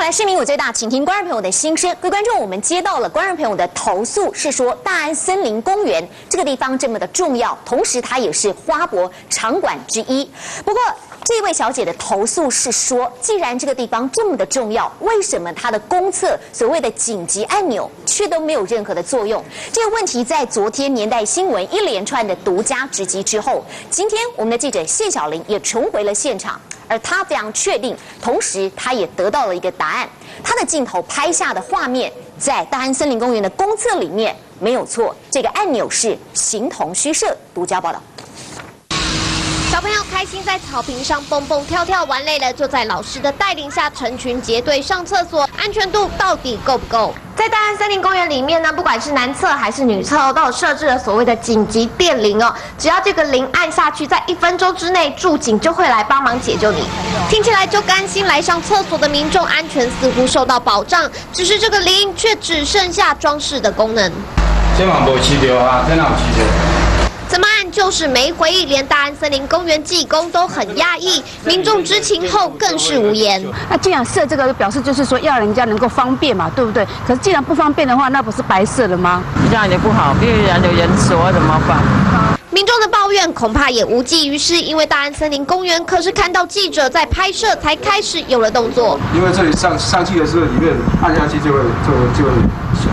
来市民我最大，请听观众朋友的心声。各位观众，我们接到了观众朋友的投诉，是说大安森林公园这个地方这么的重要，同时它也是花博场馆之一。不过，这位小姐的投诉是说，既然这个地方这么的重要，为什么它的公厕所谓的紧急按钮却都没有任何的作用？这个问题在昨天年代新闻一连串的独家直击之后，今天我们的记者谢小玲也重回了现场。而他非常确定，同时他也得到了一个答案。他的镜头拍下的画面，在大安森林公园的公厕里面没有错，这个按钮是形同虚设。独家报道。 小朋友开心在草坪上蹦蹦跳跳，玩累了就在老师的带领下成群结队上厕所，安全度到底够不够？在大安森林公园里面呢，不管是男厕还是女厕都有设置了所谓的紧急电铃哦，只要这个铃按下去，在1分钟之内，驻警就会来帮忙解救你。听起来就甘心来上厕所的民众安全似乎受到保障，只是这个铃却只剩下装饰的功能。 这嘛无试到啊，这哪有试到？ 怎么按就是没回应，连大安森林公园技工都很压抑，民众知情后更是无言。 那既然设这个，表示就是说要人家能够方便嘛，对不对？可是既然不方便的话，那不是白设了吗？ 这样也不好，必然有人锁怎么办？ 民众的抱怨恐怕也无济于事，因为大安森林公园可是看到记者在拍摄，才开始有了动作。 因为这里上去的时候，里面按下去就会响。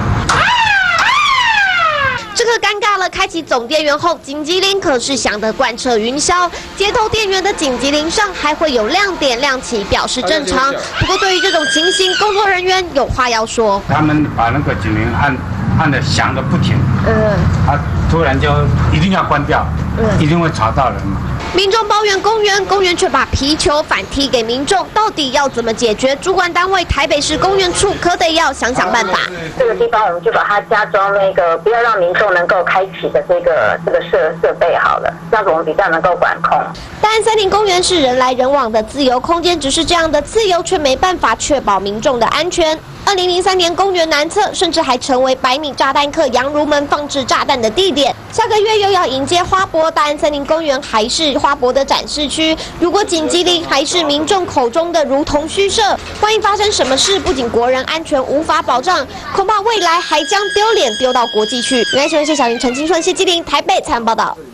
这个尴尬了，开启总电源后，紧急铃可是响得贯彻云霄。接头电源的紧急铃上还会有亮点亮起，表示正常。不过对于这种情形，工作人员有话要说。 他们把那个警铃按得响得不停，突然就一定要关掉，一定会吵到人嘛。 民众抱怨公园却把皮球反踢给民众，到底要怎么解决？主管单位台北市公园处可得要想想办法。 这个地方我们就把它加装那个不要让民众能够开启的这个设备好了，这样子我们比较能够管控。 大安森林公园是人来人往的自由空间，只是这样的自由却没办法确保民众的安全。2003年，公园南侧甚至还成为100米炸弹客杨如门放置炸弹的地点。下个月又要迎接花博，大安森林公园还是花博的展示区。如果紧急铃还是民众口中的如同虚设，万一发生什么事，不仅国人安全无法保障，恐怕未来还将丢脸丢到国际去。原来新闻谢小林、陈清顺、谢基林台北采访报道。